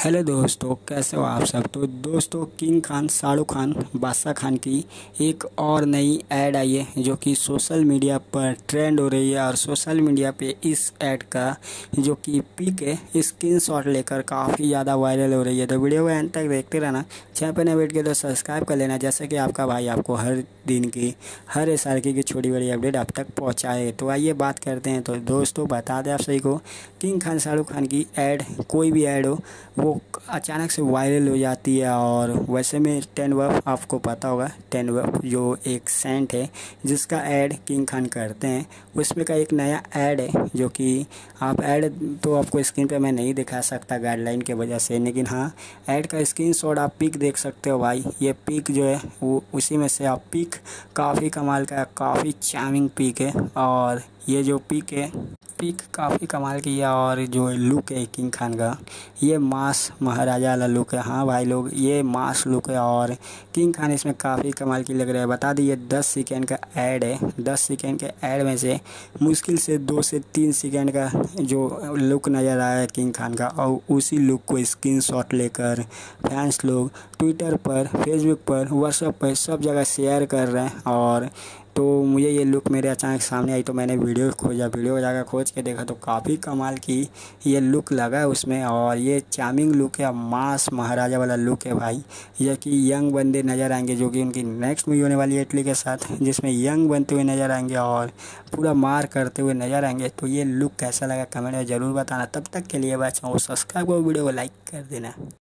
Hello दोस्तों, कैसे हो आप सब। तो दोस्तों, किंग खान शाहरुख खान बादशाह खान की एक और नई ऐड आई है जो कि सोशल मीडिया पर ट्रेंड हो रही है। और सोशल मीडिया पे इस ऐड का जो कि पिक है स्क्रीनशॉट लेकर काफ़ी ज़्यादा वायरल हो रही है। तो वीडियो को एंड तक देखते रहना। चैनल पर नए वेट के तो सब्सक्राइब कर लेना, जैसे कि आपका भाई आपको हर दिन की हर SRK की छोटी बड़ी अपडेट आप तक पहुँचाए। तो आइए बात करते हैं। तो दोस्तों, बता दें आप सभी को, किंग खान शाहरुख खान की ऐड, कोई भी ऐड हो वो अचानक से वायरल हो जाती है। और वैसे में 10 वर्फ आपको पता होगा, 10 वर्फ जो एक सेंट है जिसका ऐड किंग खान करते हैं, उसमें का एक नया ऐड है जो कि आप ऐड तो आपको स्क्रीन पे मैं नहीं दिखा सकता गाइडलाइन की वजह से, लेकिन हाँ ऐड का स्क्रीनशॉट आप पिक देख सकते हो। भाई ये पिक जो है वो उसी में से आप पिक काफ़ी कमाल का है, काफ़ी चार्मिंग पिक है। और ये जो पिक है पिक काफ़ी कमाल की है। और जो लुक है किंग खान का, ये मास महाराजा वाला लुक है। हाँ भाई लोग, ये मास लुक है और किंग खान इसमें काफ़ी कमाल की लग रहा है। बता दिए 10 सेकेंड का ऐड है। 10 सेकेंड के ऐड में से मुश्किल से 2 से 3 सेकेंड का जो लुक नज़र आया है किंग खान का, और उसी लुक को स्क्रीनशॉट लेकर फैंस लोग ट्विटर पर, फेसबुक पर, व्हाट्सएप पर सब जगह शेयर कर रहे हैं। और तो मुझे ये लुक मेरे अचानक सामने आई तो मैंने वीडियो खोजा, वीडियो जाकर खोज के देखा तो काफ़ी कमाल की ये लुक लगा है उसमें। और ये चार्मिंग लुक है, मास महाराजा वाला लुक है भाई। ये कि यंग बंदे नज़र आएंगे जो कि उनकी नेक्स्ट मूवी होने वाली है इटली के साथ, जिसमें यंग बनते हुए नज़र आएंगे और पूरा मार करते हुए नज़र आएंगे। तो ये लुक कैसा लगा कमेंट में ज़रूर बताना। तब तक के लिए बस सब्सक्राइब और वीडियो को लाइक कर देना।